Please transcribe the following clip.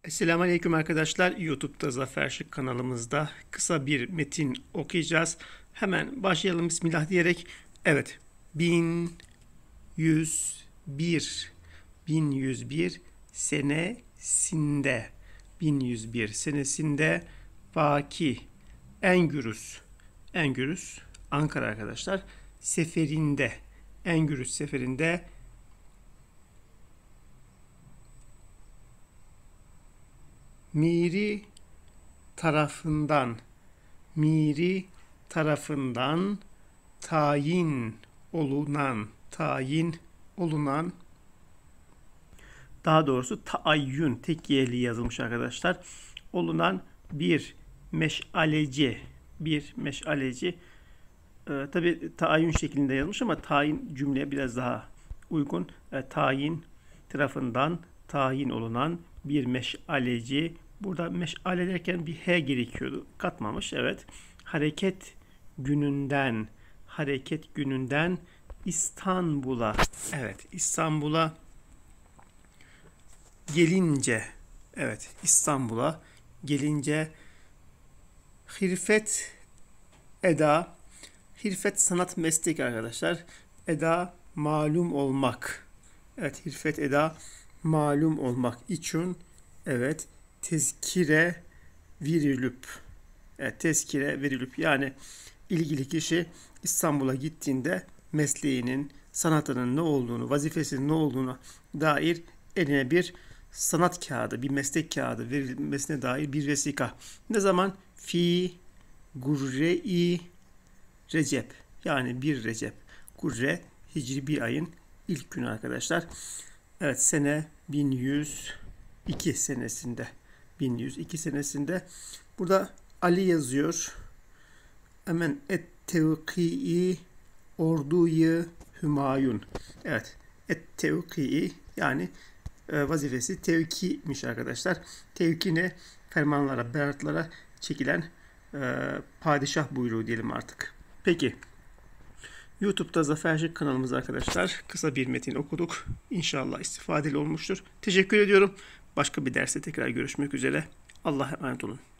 Selamünaleyküm arkadaşlar. YouTube'da Zafer Şık kanalımızda kısa bir metin okuyacağız. Hemen başlayalım Bismillah diyerek. Evet. 1101 senesinde 1101 senesinde Baki Engürüs Ankara arkadaşlar Engürüs seferinde Miri tarafından tayin olunan daha doğrusu taayyün tek y'li yazılmış arkadaşlar. Olunan bir meşaleci tabi taayyün şeklinde yazılmış ama tayin cümleye biraz daha uygun. Tayin tarafından tayin olunan bir meşaleci. Burada meşale derken bir H gerekiyordu. Katmamış. Evet. Hareket gününden İstanbul'a. Evet. İstanbul'a gelince. Evet. İstanbul'a gelince hirfet sanat meslek arkadaşlar. Eda malum olmak. Evet. Hirfet eda malum olmak için evet tezkire verilip yani ilgili kişi İstanbul'a gittiğinde mesleğinin, sanatının ne olduğunu, vazifesinin ne olduğuna dair eline bir sanat kağıdı, bir meslek kağıdı verilmesine dair bir vesika. Ne zaman? Fi Gurre-i Recep. Yani 1 Recep. Gurre Hicri bir ayın ilk günü arkadaşlar. Evet, sene 1102 senesinde. Burada Ali yazıyor. Hemen et-tevkii orduyu Hümayun. Evet. Et-tevkii yani vazifesi tevkimiş arkadaşlar. Tevki ne? Fermanlara, beratlara çekilen padişah buyruğu diyelim artık. Peki. YouTube'da Zafer Şık kanalımız arkadaşlar. Kısa bir metin okuduk. İnşallah istifadeli olmuştur. Teşekkür ediyorum. Başka bir derste tekrar görüşmek üzere. Allah'a emanet olun.